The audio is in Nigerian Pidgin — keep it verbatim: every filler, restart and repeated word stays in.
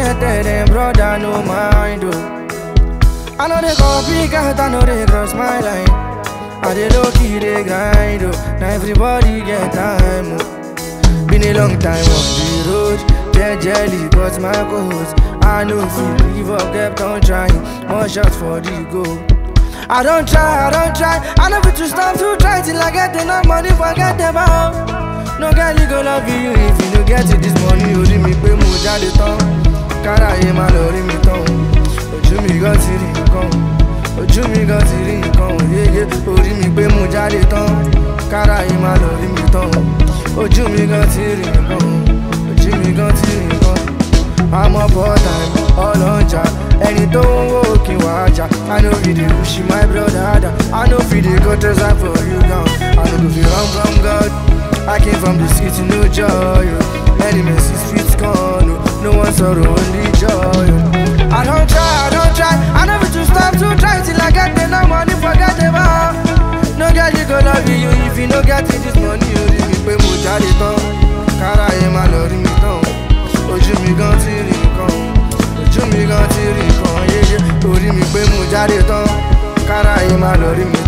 connected and brother no mind oh. I know they copycat, I know they cross my line. I dey low key, they grind oh. Now everybody get time oh. Been a long time on the road, get jelly got my coat. I know if you give up, kept on trying. More shots for the goal. I don't try, I don't try. I know to stop to try till I get enough money, forget about. No girl, you go love you if you don't get it this money. Ori mi pe mo jade tan, kara ye ma lori mi tan. Ojú mi gan ti rí nǹkan, ojú mi gan ti rí nǹkan. Yeye, ori mi pe mo jade tan, kara ye ma lori mi tan. Ojú mi gan ti rí nǹkan, ojú mi gan ti rí nǹkan. I'm up all time, all on chat. Any don't walk in water. I know you do wish my brother. I know you do go to that for you down. I know you run from God. I came from the city, no joy. Any message feet gone. No one sorrow, only joy. I don't try, I don't try. I never to stop to try till I get enough money, forget about. No girl, you go love you if you don't get it this money. You leave me pay more jolly ton. Kara ye ma lori mi ton. Ojú mi gan ti rí nǹkan, ojú mi gan ti rí nǹkan. Yeye, orí mi pé mo jáde tán, kára yìí má lọ rí mi.